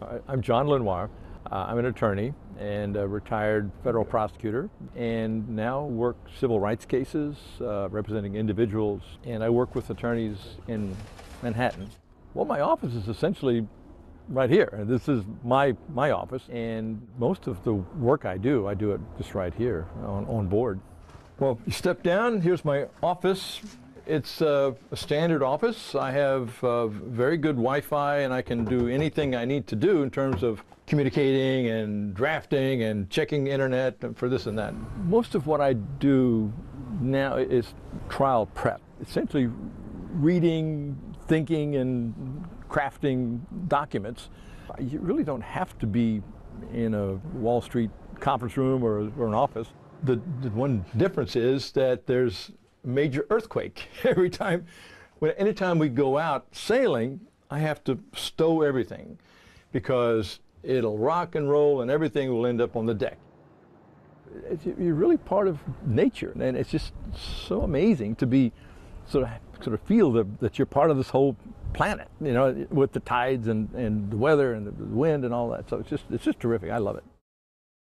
I'm John Lenoir. I'm an attorney and a retired federal prosecutor, and now work civil rights cases representing individuals, and I work with attorneys in Manhattan. Well, my office is essentially right here. This is my office, and most of the work I do it just right here on board. Well, you step down, here's my office. It's a standard office. I have very good Wi-Fi, and I can do anything I need to do in terms of communicating and drafting and checking the internet for this and that. Most of what I do now is trial prep. Essentially reading, thinking, and crafting documents. You really don't have to be in a Wall Street conference room or an office. The one difference is that there's major earthquake anytime we go out sailing. I have to stow everything because it'll rock and roll and everything will end up on the deck. You're really part of nature, and it's just so amazing to be sort of feel that you're part of this whole planet, with the tides and the weather and the wind and all that. So it's just terrific. I love it.